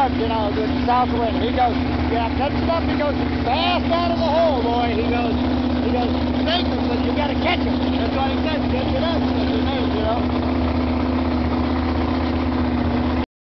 starts, you know, with the south wind. He goes, yeah, catch it up. He goes fast out of the hole, boy. He goes, save him, but you got to catch him. That's what he says, catch it up. That's what he means, you know.